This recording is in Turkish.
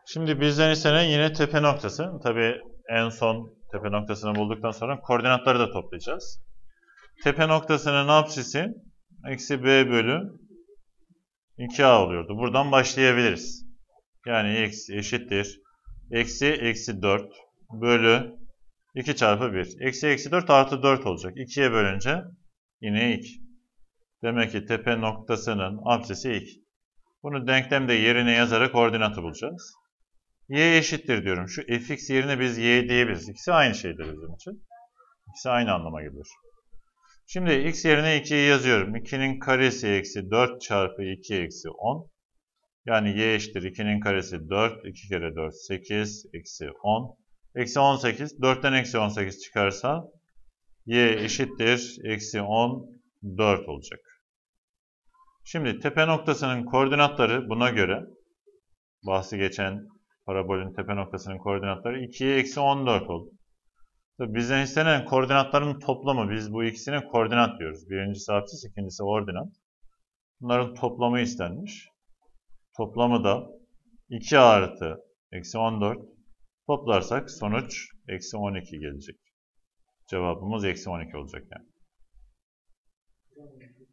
Şimdi bizden istenen yine tepe noktası. Tabii en son tepe noktasını bulduktan sonra koordinatları da toplayacağız. Tepe noktasının apsisi eksi b bölü 2a oluyordu. Buradan başlayabiliriz. Yani x eşittir. Eksi 4 bölü 2 çarpı 1. Eksi 4 artı 4 olacak. 2'ye bölünce yine 2. Demek ki tepe noktasının apsisi 2. Bunu denklemde yerine yazarak koordinatı bulacağız. Y eşittir diyorum. Şu fx yerine biz y diyebiliriz. İkisi aynı şeydir bizim için. İkisi aynı anlama gelir. Şimdi x yerine 2'yi yazıyorum. 2'nin karesi eksi 4 çarpı 2 eksi 10. Yani y eşittir 2'nin karesi 4. 2 kere 4 8 eksi 10. Eksi 18. 4'ten eksi 18 çıkarsa y eşittir eksi 14 olacak. Şimdi tepe noktasının koordinatları buna göre bahsi geçen parabolün tepe noktasının koordinatları 2'ye eksi 14 oldu. Tabii bizden istenen koordinatların toplamı. Biz bu ikisine koordinat diyoruz. Birincisi apsis, ikincisi ordinat. Bunların toplamı istenmiş. Toplamı da 2 artı eksi 14. Toplarsak sonuç eksi 12 gelecek. Cevabımız eksi 12 olacak yani.